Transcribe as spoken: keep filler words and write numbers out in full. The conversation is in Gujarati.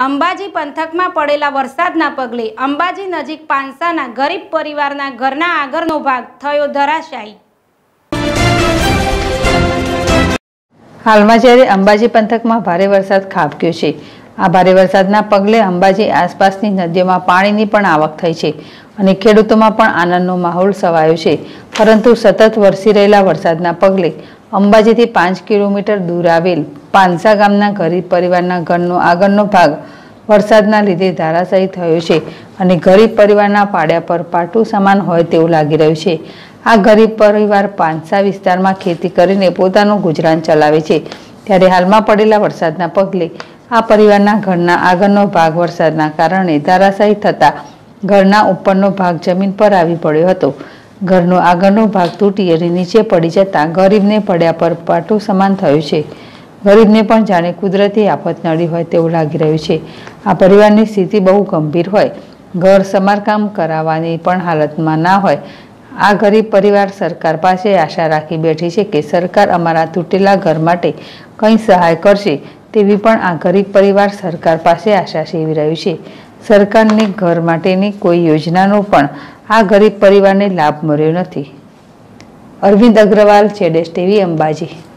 અંબાજી પંથકમાં પડેલા વરસાદના પગલે અંબાજી નજીક પાંસાના ગરીબ પરિવારના ઘરના આગળનો ભાગ થયો ધરાશાયી। હાલમાં જ્યારે અંબાજી પંથકમાં ભારે વરસાદ ખાબક્યો છે, આ ભારે વરસાદના પગલે અંબાજી આસપાસની નદીઓમાં પાણીની પણ આવક થઈ છે અને ખેડૂતોમાં પણ આનંદનો માહોલ છવાયો છે। પરંતુ સતત વરસી રહેલા વરસાદના પગલે અંબાજીથી પાંચ કિલોમીટર દૂર આવેલ પાંસા ગામના ગરીબ પરિવારના ઘરનો આગળનો ભાગ વરસાદના લીધે ધરાશાયી થયો છે અને ગરીબ પરિવારના પાડિયા પર પાટું સમાન હોય તેવું લાગી રહ્યું છે। આ ગરીબ પરિવાર પાંસા વિસ્તારમાં ખેતી કરીને પોતાનું ગુજરાન ચલાવે છે, ત્યારે હાલમાં પડેલા વરસાદના પગલે આ પરિવારના ઘરના આગળનો ભાગ વરસાદના કારણે ધરાશાયી થતા ઘરના ઉપરનો ભાગ જમીન પર આવી પડ્યો હતો। ઘરનો આગળનો ભાગ તૂટી અને નીચે પડી જતા ગરીબને પડ્યા પર પાટું સમાન થયું છે। ગરીબને પણ જાણે કુદરતી આફત નડી હોય તેવું લાગી રહ્યું છે। આ પરિવારની સ્થિતિ બહુ ગંભીર હોય, ઘર સમારકામ કરાવવાની પણ હાલતમાં ના હોય। આ ગરીબ પરિવાર સરકાર પાસે આશા રાખી બેઠી છે કે સરકાર અમારા તૂટેલા ઘર માટે કંઈ સહાય કરશે, તેવી પણ આ ગરીબ પરિવાર સરકાર પાસે આશા સેવી રહ્યું છે। સરકારની ઘર માટેની કોઈ યોજનાનો પણ આ ગરીબ પરિવારને લાભ મળ્યો નથી। અરવિંદ અગ્રવાલ, જેડેશ ટીવી, અંબાજી।